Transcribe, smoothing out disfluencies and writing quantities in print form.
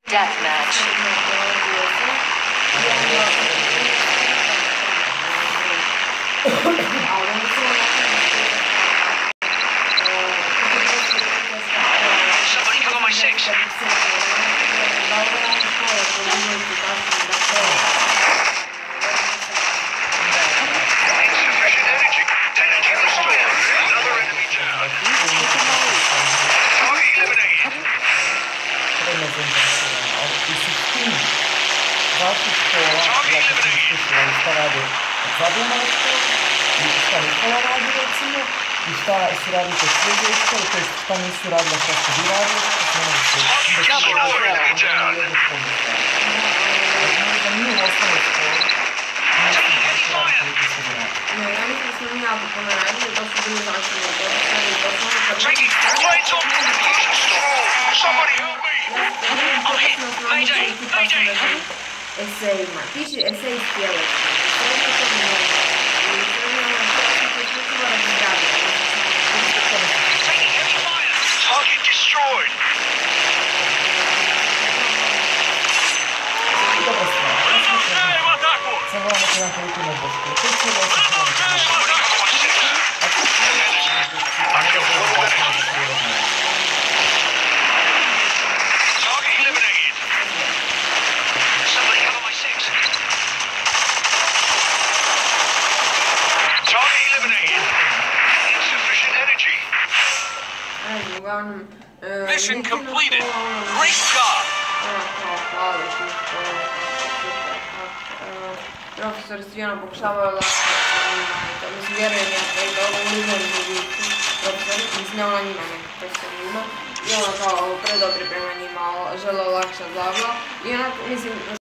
Deathmatch. Somebody cover my six. Insufficient energy. Energy restored. Another enemy down. Target eliminated. I šta su radili kod svijezde iskali, to je šta nisu radili, šta su vi radili, što su da nije u osnovnoj školi, nisu Ne, ja mislim da smo mi jako puno radili, to su bili značajni odnosani, to su ono kad... Taking planes on fusion storm. Somebody help me. I'm hit. Mayday. Mayday. Esejima. Piši esej s tjeleskom. Srednje to ne može. I srednje ono razgraditi. Taking heavy fire. Target destroyed. dobra stvar. Sam moram neki jedan toliko na bošku. To je cijelo osam Target eliminated. Somebody cover my six. Target eliminated. Insufficient energy. Ajde, uglavnom... Mission completed. Great job. Hvala ti. Profesor Stvijano pokušavaju lakše, mislim, vjerujem ja da ovo uzem živiti profesori, mislim, ona njima neka profesor ima, i ona kao predobri prema njima žele olakšati bla bla, i ona, mislim,